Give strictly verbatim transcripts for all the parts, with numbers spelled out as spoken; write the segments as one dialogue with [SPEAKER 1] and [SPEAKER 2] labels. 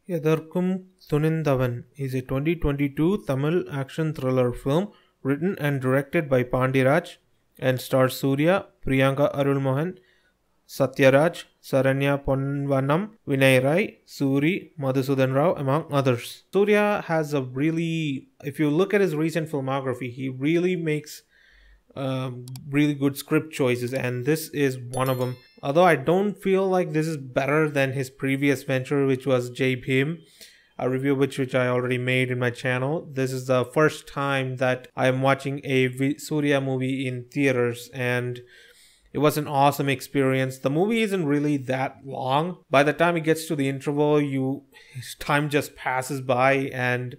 [SPEAKER 1] Yatharkum Thunindavan is a twenty twenty-two Tamil action thriller film written and directed by Pandiraj and stars Surya, Priyanka Arulmohan, Satyaraj, Saranya Ponvanam, Vinay Rai, Suri, Madhusudan Rao, among others. Surya has a really, if you look at his recent filmography, he really makes um, really good script choices, and this is one of them. Although I don't feel like this is better than his previous venture, which was Jai Bhim, a review which which I already made in my channel. This is the first time that I am watching a Surya movie in theaters, and it was an awesome experience. The movie isn't really that long. By the time it gets to the interval, you time just passes by, and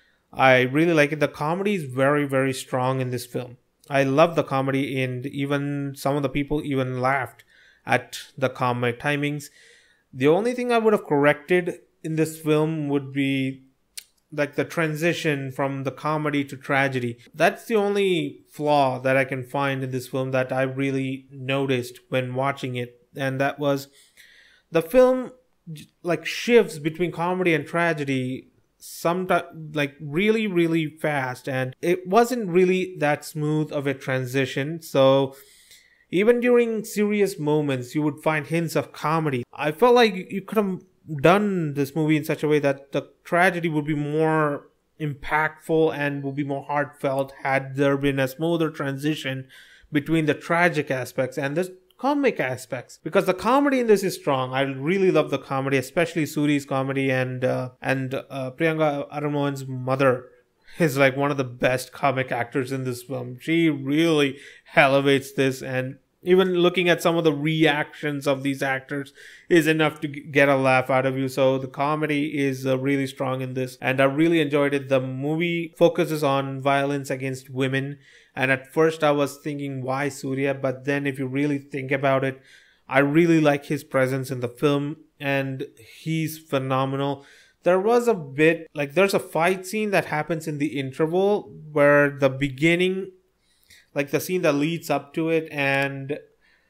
[SPEAKER 1] I really like it. The comedy is very, very strong in this film. I love the comedy, and even some of the people even laughed at the comic timings. The only thing I would have corrected in this film would be like the transition from the comedy to tragedy. That's the only flaw that I can find in this film that I really noticed when watching it. And that was the film like shifts between comedy and tragedy sometimes like really, really fast. And it wasn't really that smooth of a transition. So even during serious moments, you would find hints of comedy. I felt like you could have done this movie in such a way that the tragedy would be more impactful and would be more heartfelt had there been a smoother transition between the tragic aspects and the comic aspects, because the comedy in this is strong. I really love the comedy, especially Suri's comedy, and uh, and uh, Priyanka Arulmohan's mother is like one of the best comic actors in this film. She really elevates this, and even looking at some of the reactions of these actors is enough to get a laugh out of you. So the comedy is uh, really strong in this, and I really enjoyed it. The movie focuses on violence against women, and at first I was thinking, why Surya? But then if you really think about it, I really like his presence in the film, and he's phenomenal. There was a bit, like there's a fight scene that happens in the interval where the beginning, like the scene that leads up to it, and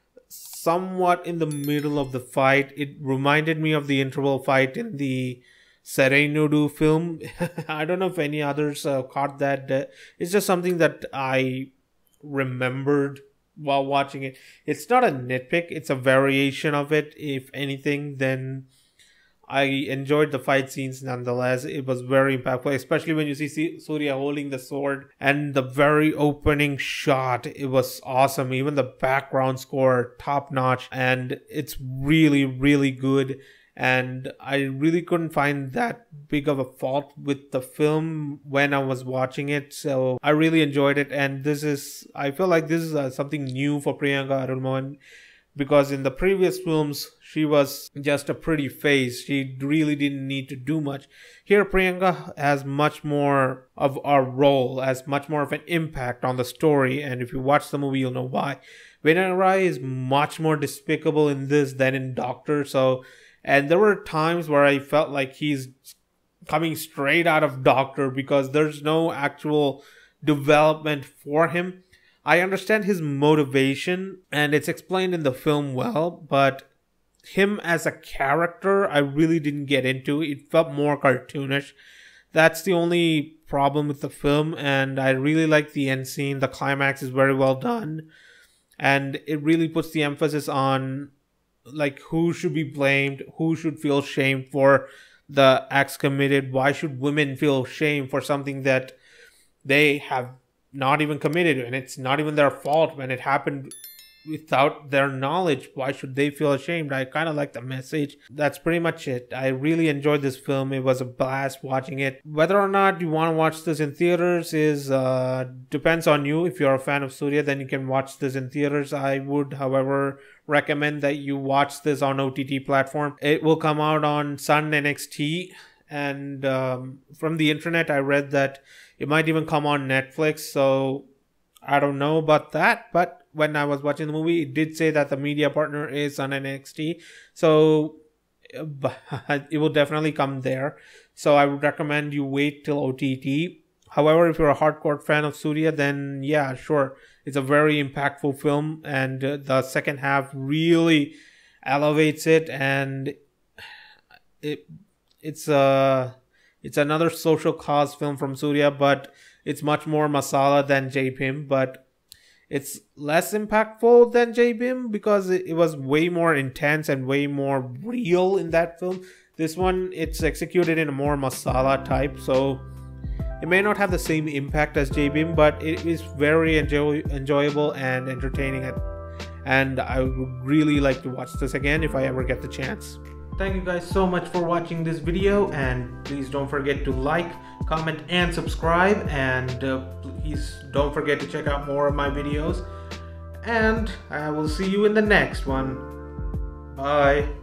[SPEAKER 1] somewhat in the middle of the fight, it reminded me of the interval fight in the Serenudu film. I don't know if any others uh, caught that. Uh, it's just something that I remembered while watching it. It's not a nitpick, it's a variation of it. If anything, then I enjoyed the fight scenes nonetheless. It was very impactful, especially when you see Surya holding the sword and the very opening shot. It was awesome. Even the background score, top notch, and it's really, really good. And I really couldn't find that big of a fault with the film when I was watching it. So I really enjoyed it. And this is, I feel like this is uh, something new for Priyanka Arulmohan, because in the previous films, she was just a pretty face. She really didn't need to do much. Here, Priyanka has much more of a role, has much more of an impact on the story. And if you watch the movie, you'll know why. Vinay Rai is much more despicable in this than in Doctor. So, and there were times where I felt like he's coming straight out of Doctor, because there's no actual development for him. I understand his motivation, and it's explained in the film well, but him as a character, I really didn't get into. It felt more cartoonish. That's the only problem with the film, and I really like the end scene. The climax is very well done, and it really puts the emphasis on like who should be blamed, who should feel shame for the acts committed. Why should women feel shame for something that they have not even committed, and it's not even their fault when it happened without their knowledge? Why should they feel ashamed? I kind of like the message. That's pretty much it. I really enjoyed this film. It was a blast watching it. Whether or not you want to watch this in theaters is uh depends on you. If you're a fan of Surya, then you can watch this in theaters. I would, however, recommend that you watch this on O T T platform. It will come out on Sun N X T, and um, from the internet I read that it might even come on Netflix. So I don't know about that, but when I was watching the movie, it did say that the media partner is on N X T. So it will definitely come there. So I would recommend you wait till O T T. However, if you're a hardcore fan of Surya, then yeah, sure. It's a very impactful film, and uh, the second half really elevates it, and it it's a it's another social cause film from Surya, but it's much more masala than Jai Bhim, but it's less impactful than Jai Bhim because it, it was way more intense and way more real in that film. This one, it's executed in a more masala type, so it may not have the same impact as Jai Bhim, but it is very enjoy enjoyable and entertaining, and I would really like to watch this again if I ever get the chance. Thank you guys so much for watching this video, and please don't forget to like, comment and subscribe, and uh, please don't forget to check out more of my videos, and I will see you in the next one. Bye.